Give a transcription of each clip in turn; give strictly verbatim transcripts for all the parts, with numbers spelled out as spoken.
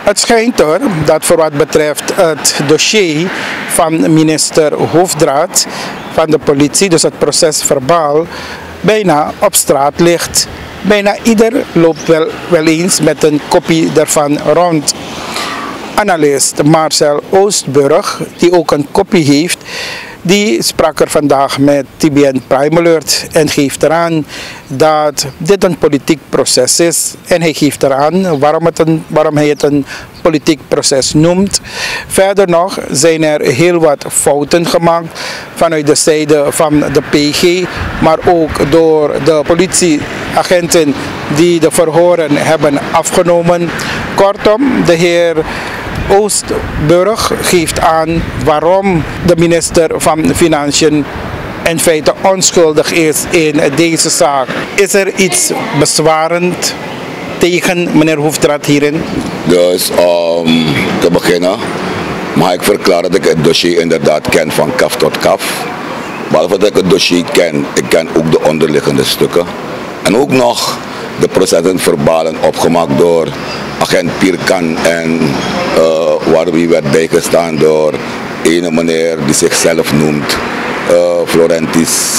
Het schijnt er dat voor wat betreft het dossier van minister Hoefdraad van de politie, dus het proces verbaal, bijna op straat ligt. Bijna ieder loopt wel, wel eens met een kopie daarvan rond. Analist Marcel Oostburg, die ook een kopie heeft, die sprak er vandaag met T B N Prime Alert en geeft eraan dat dit een politiek proces is. En hij geeft eraan waarom, het een, waarom hij het een politiek proces noemt. Verder nog zijn er heel wat fouten gemaakt vanuit de zijde van de P G, maar ook door de politieagenten die de verhoren hebben afgenomen. Kortom, de heer Oostburg geeft aan waarom de minister van Financiën in feite onschuldig is in deze zaak. Is er iets bezwarend tegen meneer Hoefdraad hierin? Dus om te beginnen mag ik verklaren dat ik het dossier inderdaad ken van kaf tot kaf. Behalve dat ik het dossier ken, ik ken ook de onderliggende stukken. En ook nog de processen verbalen opgemaakt door agent Pierkan en uh, waar wie werd bijgestaan door ene meneer die zichzelf noemt uh, Florentis,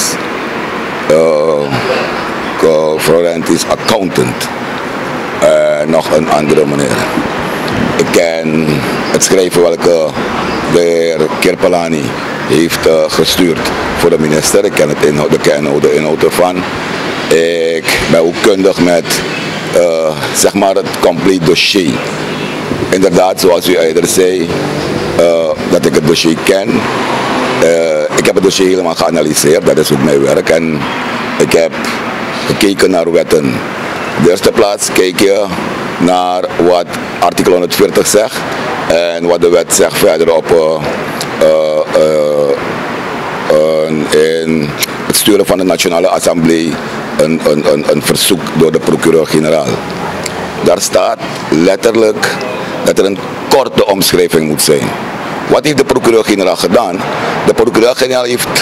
uh, Florentis accountant. Uh, nog een andere meneer. Ik ken het schrijven welke de heer Kirpelani heeft uh, gestuurd voor de minister. Ik ken het inhoud, de inhoud, de inhoud ervan. Ik ben ook kundig met uh, zeg maar het compleet dossier. Inderdaad, zoals u eerder zei, uh, dat ik het dossier ken. Uh, ik heb het dossier helemaal geanalyseerd, dat is ook mijn werk. En ik heb gekeken naar wetten. In de eerste plaats kijk je naar wat artikel honderdveertig zegt en wat de wet zegt verderop uh, uh, uh, uh, in het sturen van de Nationale Assemblée een, een, een, een verzoek door de procureur-generaal. Daar staat letterlijk dat er een korte omschrijving moet zijn. Wat heeft de procureur-generaal gedaan? De procureur-generaal heeft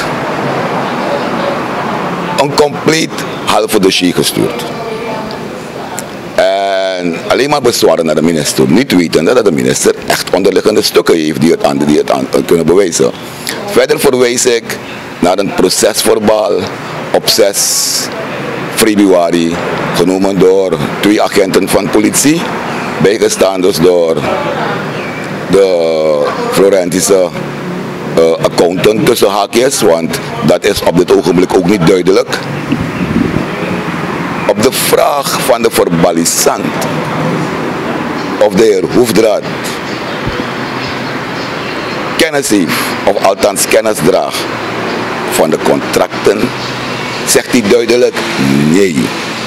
een compleet halve dossier gestuurd. En alleen maar bezwaren naar de minister, niet wetende dat de minister echt onderliggende stukken heeft die het aan, die het aan kunnen bewijzen. Verder verwijs ik naar een procesverbaal op zes februari, genomen door twee agenten van politie, bijgestaan dus door de Florentische uh, accountant tussen haakjes, want dat is op dit ogenblik ook niet duidelijk. Op de vraag van de verbalisant of de heer Hoefdraad kennis heeft, of althans kennis draagt van de contracten, zegt hij duidelijk nee.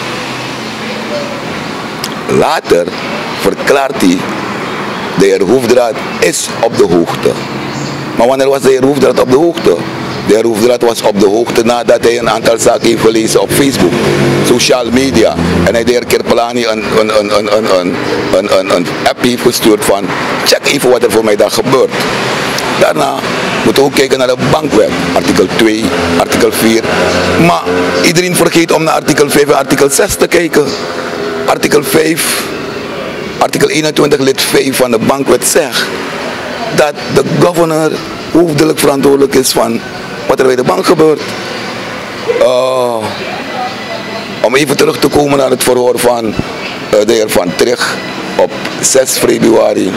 Later verklaart hij, de heer Hoefdraad is op de hoogte. Maar wanneer was de heer Hoefdraad op de hoogte? De heer Hoefdraad was op de hoogte nadat hij een aantal zaken heeft gelezen op Facebook, social media. En hij de heer Kirpelani een, een, een, een, een, een, een, een app heeft gestuurd van check even wat er voor mij daar gebeurt. Daarna moeten we ook kijken naar de bankwet, artikel twee, artikel vier. Maar iedereen vergeet om naar artikel vijf en artikel zes te kijken. Artikel vijf, artikel eenentwintig lid vijf van de bankwet zegt dat de governor hoofdelijk verantwoordelijk is van wat er bij de bank gebeurt. Uh, om even terug te komen naar het verhoor van uh, de heer Van Trich op zes februari.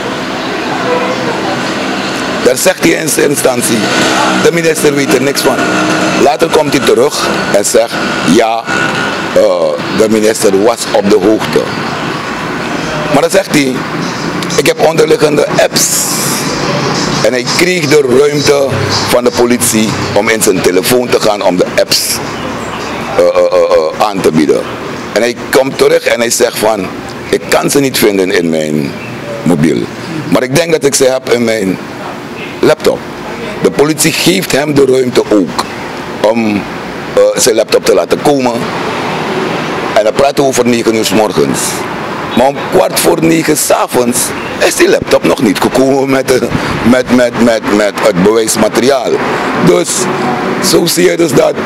Daar zegt hij in eerste instantie, de minister weet er niks van. Later komt hij terug en zegt, ja, uh, de minister was op de hoogte. Maar dan zegt hij, ik heb onderliggende apps. En hij kreeg de ruimte van de politie om in zijn telefoon te gaan om de apps uh, uh, uh, aan te bieden. En hij komt terug en hij zegt van, ik kan ze niet vinden in mijn mobiel. Maar ik denk dat ik ze heb in mijn laptop. De politie geeft hem de ruimte ook om uh, zijn laptop te laten komen. En dan praten we over negen uur 's morgens. Maar om kwart voor negen 's avonds is die laptop nog niet gekomen met, de, met, met, met, met het bewijsmateriaal. Dus zo zie je dus dat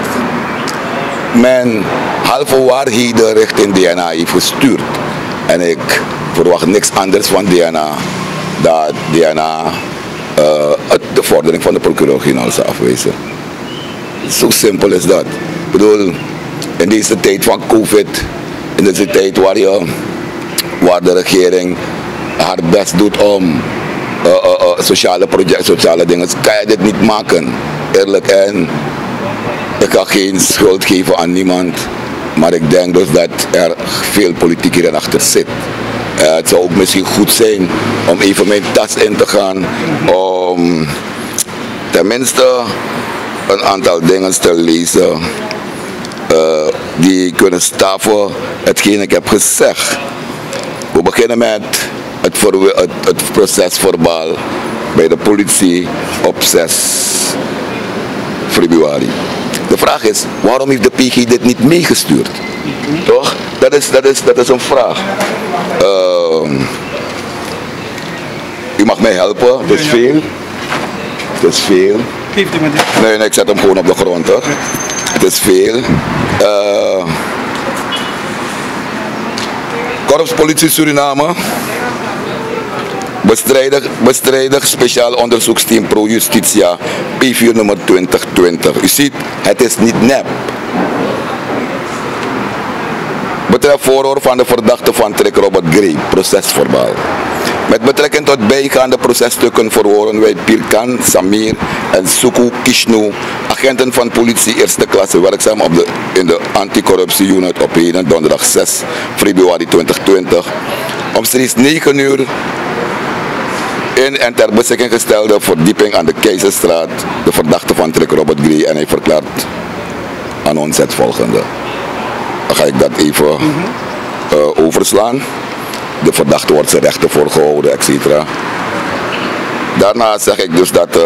men halve waarheden richting D N A heeft gestuurd. En ik verwacht niks anders van D N A dat D N A uh, de vordering van de procureur-generaal zou afwijzen. Zo simpel is dat. Ik bedoel, in deze tijd van COVID, in deze tijd waar, je, waar de regering haar best doet om uh, uh, uh, sociale projecten, sociale dingen, kan je dit niet maken. Eerlijk, en ik ga geen schuld geven aan niemand, maar ik denk dus dat er veel politiek hierin achter zit. Uh, het zou ook misschien goed zijn om even mijn tas in te gaan, om tenminste een aantal dingen te lezen uh, die kunnen staven hetgeen ik heb gezegd. We beginnen met het, het, het procesverbaal bij de politie op zes februari. De vraag is, waarom heeft de P G dit niet meegestuurd? Toch? Dat is, dat is, dat is een vraag. Uh, u mag mij helpen, het is veel. Het is veel. Geeft u me dit? Nee, nee, ik zet hem gewoon op de grond, hoor. Het is veel. Uh, Korpspolitie Suriname. Bestrijdig, bestrijdig speciaal onderzoeksteam Pro Justitia, P vier nummer twintig twintig. U ziet, het is niet nep. Betreft voorhoor van de verdachte van Trek Robert Gray, procesverbaal. Met betrekking tot bijgaande processtukken verhoren wij Pirkan, Samir en Suku Kishnu, agenten van politie eerste klasse werkzaam op de, in de anticorruptie-unit op heden donderdag zes februari twintig twintig. Omstreeks negen uur in en ter beschikking gestelde verdieping aan de Keizerstraat, de verdachte van Trek Robert Gray, en hij verklaart aan ons het volgende. Dan ga ik dat even uh, overslaan. De verdachte wordt zijn rechten voorgehouden, et cetera. Daarna zeg ik dus dat uh,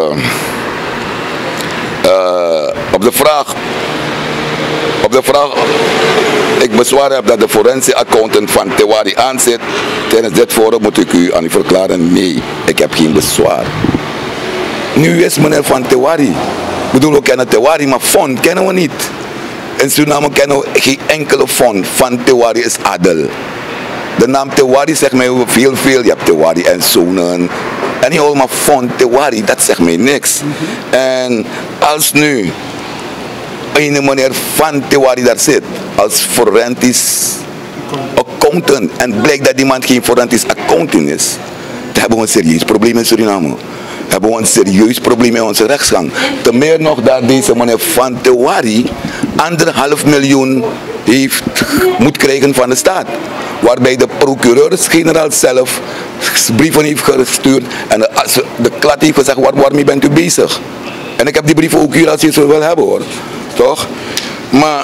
uh, op de vraag, op de vraag, ik bezwaar heb dat de forensic accountant van Tewari aanzit. Tijdens dit forum moet ik u aan u verklaren, nee, ik heb geen bezwaar. Nu is meneer van Tewari. Ik bedoel, we kennen Tewari, maar fond kennen we niet. In Suriname kennen we geen enkele fond. Van Tewari is Adel. De naam Tewari zegt mij veel, veel. Je hebt Tewari en zonen. En je hoort maar van Tewari, dat zegt mij niks. Mm-hmm. En als nu een meneer van Tewari daar zit, als forensisch accountant, en blijkt dat die man geen forensisch accountant is, dan hebben we een serieus probleem in Suriname. Hebben we een serieus probleem in onze rechtsgang. Ten meer nog dat deze meneer van Tewari anderhalf miljoen heeft, moet krijgen van de staat. Waarbij de procureur-generaal zelf brieven heeft gestuurd en de, de klat heeft gezegd, waar, waarmee bent u bezig? En ik heb die brieven ook hier als je ze wil hebben, hoor. Toch? Maar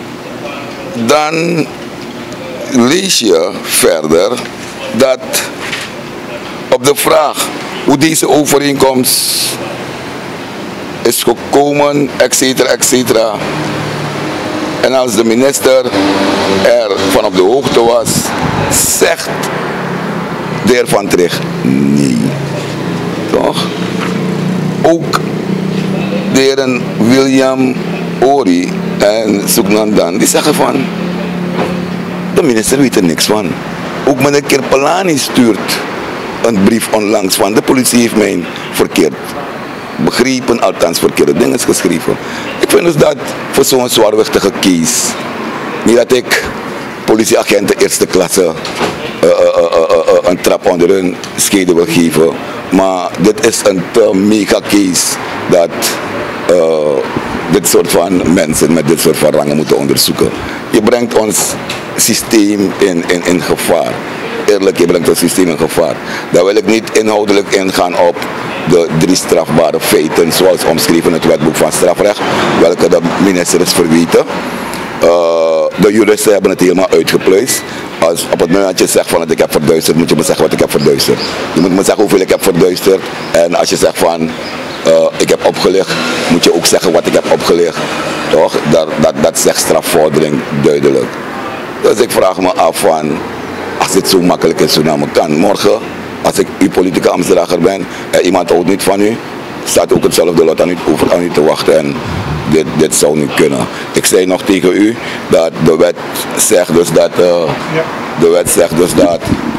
dan lees je verder dat op de vraag hoe deze overeenkomst is gekomen, et cetera, et cetera. En als de minister er van op de hoogte was, zegt de heer Van Tricht nee. Toch? Ook de heren William Ori en Sugnandan, die zeggen van, de minister weet er niks van. Ook meneer Kirpelani stuurt een brief onlangs van, de politie heeft mij verkeerd begrepen, althans verkeerde dingen geschreven. Ik vind dus dat voor zo'n zwaarwichtige case, niet dat ik politieagenten eerste klasse uh, uh, uh, uh, uh, een trap onder hun schede wil geven, maar dit is een te mega case dat uh, dit soort van mensen met dit soort van rangen moeten onderzoeken. Je brengt ons systeem in, in, in gevaar. Eerlijk, je brengt het systeem in gevaar. Daar wil ik niet inhoudelijk ingaan op de drie strafbare feiten zoals omschreven in het wetboek van strafrecht, welke de minister is verweten. Uh, de juristen hebben het helemaal uitgepluist. Als op het moment dat je zegt van dat ik heb verduisterd, moet je me zeggen wat ik heb verduisterd. Je moet me zeggen hoeveel ik heb verduisterd. En als je zegt van uh, ik heb opgelicht, moet je ook zeggen wat ik heb opgelicht. Toch? Dat, dat, dat zegt strafvordering duidelijk. Dus ik vraag me af van, als dit zo makkelijk in Suriname kan, morgen, als ik uw politieke ambtsdrager ben en iemand houdt niet van u, staat ook hetzelfde lot aan u, over aan u te wachten. En dit, dit zou niet kunnen. Ik zei nog tegen u dat de wet zegt dus dat, uh, de wet zegt dus dat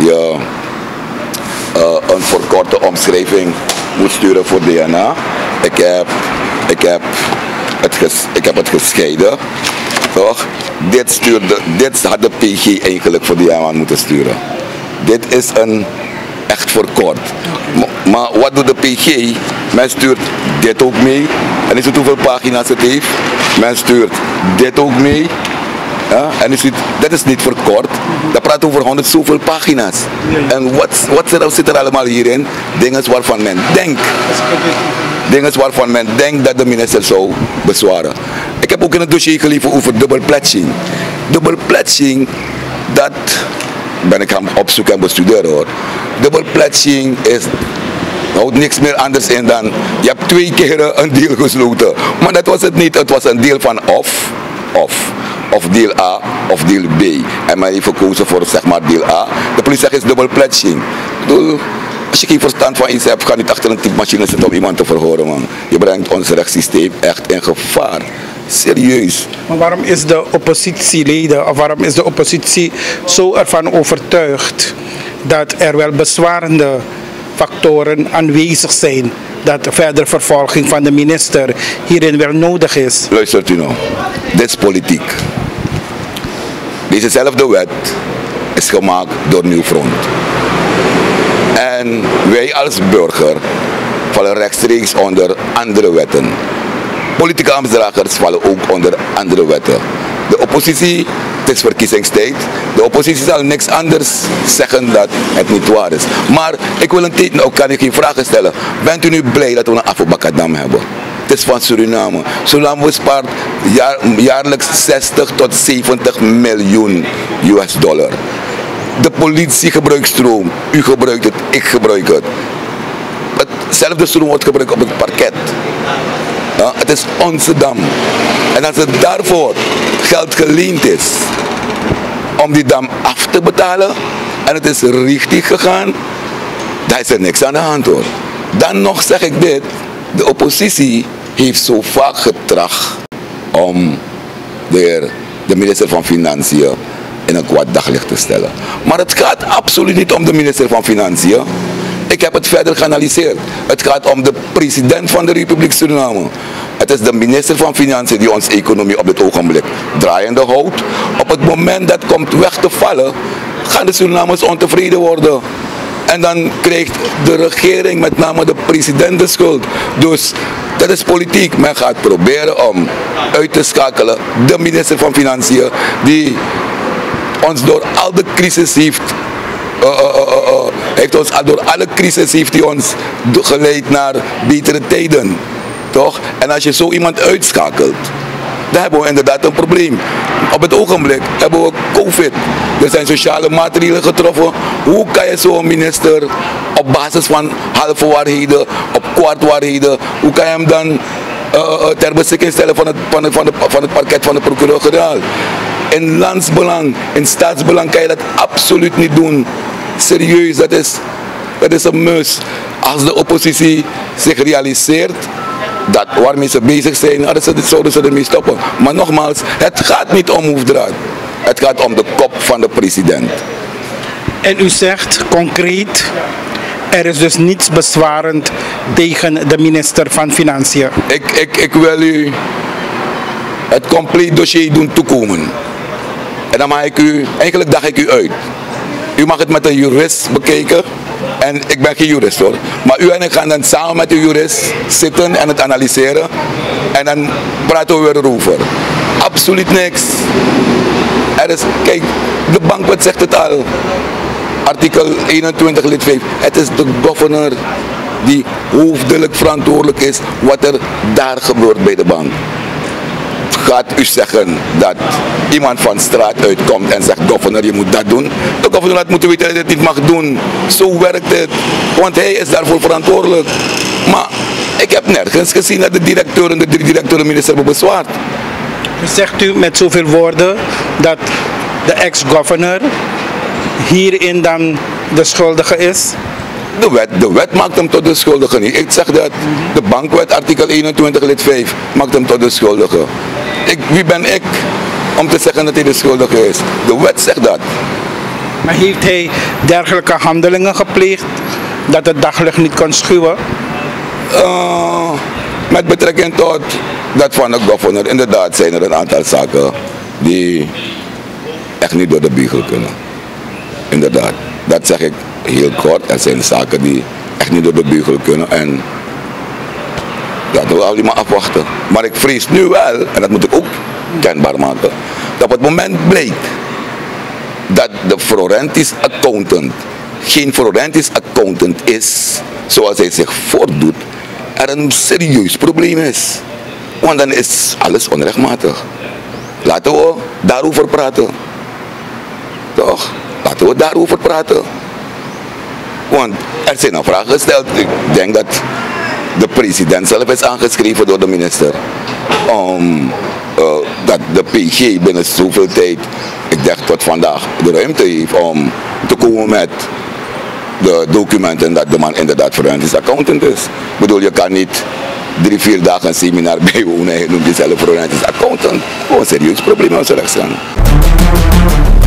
je uh, een verkorte omschrijving moet sturen voor D N A. Ik heb, ik heb, het, ges, ik heb het gescheiden. Toch? Dit, stuurde, dit had de P G eigenlijk voor D N A moeten sturen. Dit is een echt verkort. Maar, maar wat doet de P G? Men stuurt dit ook mee. En is het hoeveel pagina's het heeft? Men stuurt dit ook mee. Ja, en is het, dat is niet verkort. Dat praat over honderd zoveel pagina's. En wat, wat er, zit er allemaal hierin? Dingen waarvan men denkt. Dingen waarvan men denkt dat de minister zou bezwaren. Ik heb ook in het dossier geleverd over dubbelplatching. Dubbelplatching, dat ben ik gaan opzoeken en bestuderen hoor. Dubbelplatching is, houdt niks meer anders in dan, je hebt twee keer een deal gesloten. Maar dat was het niet, het was een deal van of, of. Of deal A of deal B. En men heeft gekozen voor zeg maar deal A. De politie zegt is dubbelplatching. Als je geen verstand van iets hebt, ga niet achter een typemachine zitten om iemand te verhoren, man. Je brengt ons rechtssysteem echt in gevaar. Serieus. Maar waarom is de oppositieleden, of waarom is de oppositie zo ervan overtuigd dat er wel bezwarende factoren aanwezig zijn, dat de verdere vervolging van de minister hierin wel nodig is? Luistert u nou, dit is politiek. Dezezelfde wet is gemaakt door Nieuw Front. En wij als burger vallen rechtstreeks onder andere wetten. Politieke ambtsdragers vallen ook onder andere wetten. De oppositie, het is verkiezingstijd. De oppositie zal niks anders zeggen dat het niet waar is. Maar ik wil een tijd, nou kan ik geen vragen stellen. Bent u nu blij dat we een Afro-Bakadam hebben? Het is van Suriname. Suriname bespaart jaar, jaarlijks zestig tot zeventig miljoen U S dollar. De politie gebruikt stroom. U gebruikt het, ik gebruik het. Hetzelfde stroom wordt gebruikt op het parket. Ja, het is onze dam. En als het daarvoor geld geleend is om die dam af te betalen en het is richtig gegaan, dan is er niks aan de hand hoor. Dan nog zeg ik dit, de oppositie heeft zo vaak getracht om de, de minister van Financiën in een kwaad daglicht te stellen. Maar het gaat absoluut niet om de minister van Financiën. Ik heb het verder geanalyseerd. Het gaat om de president van de Republiek Suriname. Het is de minister van Financiën die onze economie op dit ogenblik draaiende houdt. Op het moment dat komt weg te vallen, gaan de Surinamers ontevreden worden. En dan krijgt de regering, met name de president, de schuld. Dus dat is politiek. Men gaat proberen om uit te schakelen de minister van Financiën die ons door al de crisis heeft Uh, uh, uh, uh, heeft ons door alle crisis heeft hij ons geleid naar betere tijden, toch? En als je zo iemand uitschakelt, dan hebben we inderdaad een probleem. Op het ogenblik hebben we COVID. Er zijn sociale maatregelen getroffen. Hoe kan je zo'n minister op basis van halve waarheden, op kwart waarheden, hoe kan je hem dan uh, ter beschikking stellen van het, van, het, van, het, van het parket van de procureur-generaal? In landsbelang, in staatsbelang kan je dat absoluut niet doen. Serieus, dat is, dat is een mus. Als de oppositie zich realiseert dat waarmee ze bezig zijn, dan zouden ze ermee stoppen. Maar nogmaals, het gaat niet om hoefdraad. Het gaat om de kop van de president. En u zegt concreet, er is dus niets bezwarend tegen de minister van Financiën. Ik, ik, ik wil u het compleet dossier doen toekomen. En dan mag ik u, eigenlijk daag ik u uit. U mag het met een jurist bekijken. En ik ben geen jurist hoor. Maar u en ik gaan dan samen met de jurist zitten en het analyseren. En dan praten we weer erover. Absoluut niks. Er is, kijk, de bankwet zegt het al. Artikel eenentwintig lid vijf. Het is de governor die hoofdelijk verantwoordelijk is wat er daar gebeurt bij de bank. Gaat u zeggen dat iemand van straat uitkomt en zegt, governor, je moet dat doen? De governor had moeten weten dat hij het niet mag doen. Zo werkt het. Want hij is daarvoor verantwoordelijk. Maar ik heb nergens gezien dat de directeur en de drie directeuren minister hebben bezwaard. Zegt u met zoveel woorden dat de ex-governor hierin dan de schuldige is? De wet, de wet maakt hem tot de schuldige niet. Ik zeg dat de bankwet, artikel eenentwintig lid vijf, maakt hem tot de schuldige. Ik, wie ben ik om te zeggen dat hij de schuldige is? De wet zegt dat. Maar heeft hij dergelijke handelingen gepleegd dat het daglicht niet kon schuwen? Uh, met betrekking tot dat van de governor, inderdaad zijn er een aantal zaken die echt niet door de beugel kunnen. Inderdaad, dat zeg ik heel kort. Er zijn zaken die echt niet door de beugel kunnen en laten we alleen maar afwachten. Maar ik vrees nu wel, en dat moet ik ook kenbaar maken, dat op het moment blijkt dat de forensisch accountant geen forensisch accountant is zoals hij zich voordoet, er een serieus probleem is. Want dan is alles onrechtmatig. Laten we daarover praten. Toch? Laten we daarover praten. Want er zijn al vragen gesteld. Ik denk dat de president zelf is aangeschreven door de minister. Om uh, dat de P G binnen zoveel tijd, ik denk tot vandaag, de ruimte heeft om te komen met de documenten dat de man inderdaad forensisch accountant is. Ik bedoel, je kan niet drie, vier dagen een seminar bijwonen en je noemt jezelf forensisch accountant. Gewoon een serieus probleem als rechtsgang.